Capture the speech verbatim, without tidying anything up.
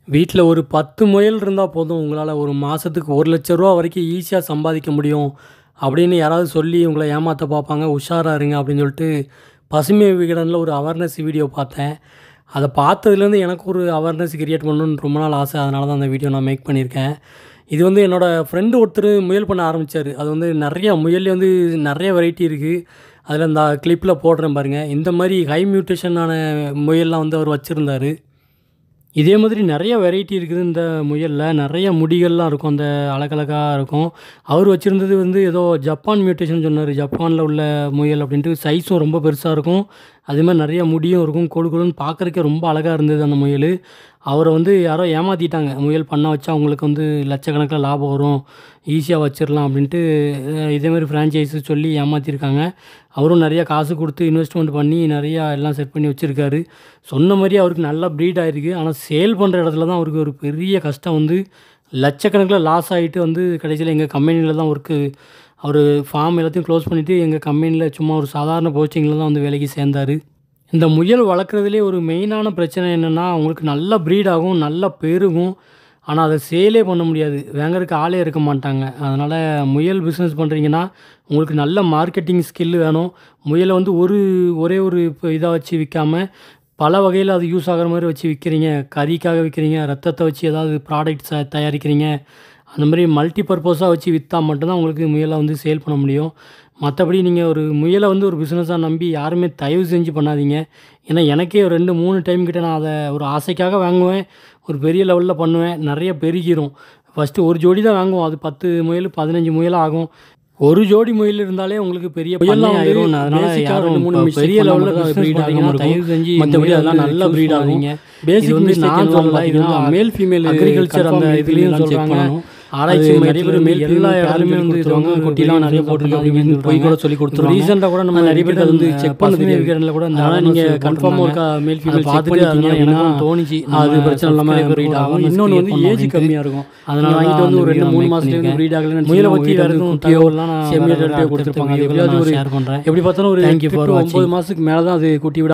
வீட்ல ஒரு பத்து முயல் இருந்தா போதும், உங்களால ஒரு மாசத்துக்கு ஒரு லட்சம் ரூவா வரைக்கும் ஈஸியா சம்பாதிக்க முடியும். அப்படின்னு யாராவது சொல்லி உங்கள ஏமாத்த பார்ப்பாங்க. உஷாரா இருங்க அப்படின்னு சொல்லிட்டு, பசுமை விகடன்ல ஒரு அவேர்னஸ் வீடியோ பார்த்தேன். அத பார்த்ததுலேருந்து எனக்கு ஒரு அவேர்னஸ் கிரியேட் பண்ணணும்னு ரொம்ப நாள் ஆசை. அதனால தான் அந்த வீடியோ நான் மேக் பண்ணியிருக்கேன். இது வந்து என்னோட ஃப்ரெண்டு ஒருத்தர் முயல் பண்ண ஆரம்பிச்சாரு. அது வந்து நெறைய முயல்லே வந்து நெறைய வெரைட்டி இருக்கு. அதில இந்த கிளிப்ல போடுறேன் பாருங்க. இந்த மாரி ஹை மியூட்டேஷன் ஆன முயல்லாம் வந்து அவர் வச்சிருந்தாரு. இதே மாதிரி நெறைய வெரைட்டி இருக்குது இந்த முயல்ல. நெறைய முடிகள்லாம் இருக்கும். அந்த அழகழகா இருக்கும். அவரு வச்சிருந்தது வந்து ஏதோ ஜப்பான் மியூட்டேஷன் சொன்னாரு. ஜப்பான்ல உள்ள முயல் அப்படின்ட்டு சைஸும் ரொம்ப பெருசா இருக்கும். அதேமாரி நெறைய முடியும் இருக்கும். கொழு கொழுன்னு பார்க்கறதுக்கே ரொம்ப அழகா இருந்தது அந்த முயலு. அவர வந்து யாரோ ஏமாத்திட்டாங்க. முயல் பண்ண வச்சா உங்களுக்கு வந்து லட்சக்கணக்கில லாபம் வரும். ஈஸியா வச்சிரலாம் அப்படின்ட்டு அ இதேமாரி ஃப்ரான்சைஸ் சொல்லி ஏமாத்தியிருக்காங்க. அவரும் நெறைய காசு குடுத்து இன்வெஸ்ட்மென்ட் பண்ணி நெறையா எல்லாம் செட் பண்ணி வச்சிருக்காரு. சொன்ன மாரியே அவருக்கு நல்லா ப்ரீட் ஆயிருக்கு. ஆனா சேல் பண்ற இடத்துல தான் அவருக்கு ஒரு பெரிய கஷ்டம் வந்து லட்சக்கணக்கில லாஸ் ஆயிட்டு வந்து கடைசியில எங்க கம்பெனில தான் ஒர்க்கு அவரு ஃபார்ம் எல்லாத்தையும் க்ளோஸ் பண்ணிட்டு எங்க கம்பெனில சும்மா ஒரு சாதாரண போஸ்டிங்கில தான் வந்து வேலைக்கு சேர்ந்தாரு. இந்த முயல் வளர்க்குறதிலேயே ஒரு மெயினான பிரச்சனை என்னன்னா, உங்களுக்கு நல்லா ப்ரீட் ஆகும். நல்லா பெருகும். ஆனா அத சேலே பண்ண முடியாது. வாங்குறதுக்கு ஆளே இருக்க மாட்டாங்க. அதனால முயல் பிசினஸ் பண்றீங்கன்னா, உங்களுக்கு நல்ல மார்க்கெட்டிங் ஸ்கில் வேணும். முயல வந்து ஒரு ஒரே ஒரு இப்ப இதா வச்சு விக்காம, பல வகையில அது யூஸ் ஆகுற மாரி வச்சு விக்கிறீங்க. கறிக்காக விக்கிறீங்க, ரத்தத்த வச்சு ஏதாவது ப்ராடக்ட்ஸ தயாரிக்கிறீங்க. அந்த மாரி மல்டி பர்ப்பஸா வச்சு வித்தா மட்டும் தான் உங்களுக்கு முயல வந்து சேல் பண்ண முடியும். மத்தபடி நீங்க ஒரு முயல வந்து ஒரு பிசினஸா நம்பி யாருமே தயவு செஞ்சு பண்ணாதீங்க. ஏன்னா எனக்கே ரெண்டு, மூணு டைம் கிட்ட நான் அத ஒரு ஆசைக்காக வாங்குவேன். ஒரு பெரிய லெவல்ல பண்ணுவேன். நெறைய பெருகிரும். ஃபர்ஸ்ட்டு ஒரு ஜோடி தான் வாங்குவோம். அது பத்து முயலு, பதினஞ்சு முயலா ஆகும். ஒரு ஜோடி முயல் இருந்தாலே உங்களுக்கு பெரிய பண்ணை ஆயிரும். அதனால யாரும் இப்ப பெரிய லெவல்ல பிசினஸ் பண்றீங்கன்னா தயவு செஞ்சு மத்தபடி அதெல்லாம் நல்ல ப்ரீட் ஆகும். பேசிக் வந்து நான் சொல்லல. இது வந்து மேல் ஃபீமேல் அக்ரிகல்ச்சர் அந்த இதுலயும் சொல்றாங்க. ஆராய்ச்சி நெறைய பேர் மேல் எல்லா இடத்துலயுமே வந்து இதுவங்க குட்டிலாம் நெறைய போட்டுருக்கு அப்படின்னு போய் கூட சொல்லி குடுத்துருவாங்க. ரீசென்ட்டா கூட நம்ம நெறைய பேருக்கு அது வந்து செக் பண்ண தெரியாதுல கூட அதனால நீங்க கன்ஃபார்மா ஒருக்கா மேல் ஃபீமேல் பார்த்துட்டு அதனால எனக்கும் தோணிச்சு. அது பிரச்சனை இல்லாம ப்ரீட் ஆகும். இன்னொன்னு வந்து ஏஜ் கம்மியா இருக்கும். அதனால வாங்கிட்டு வந்து ஒரு ரெண்டு, மூணு மாசத்துல வந்து ப்ரீட் ஆகலன்னு முயல பத்தி வேற எதுவும் குட்டியோலாம் நான் செமியா டேட்டா கொடுத்துருப்பாங்க. அது எப்படியாவது ஒரு ஷேர் பண்றேன். எப்படி பார்த்தாலும் ஒரு எட்டு, ஒன்பது மாசத்துக்கு மேல தான் அது குட்டி விட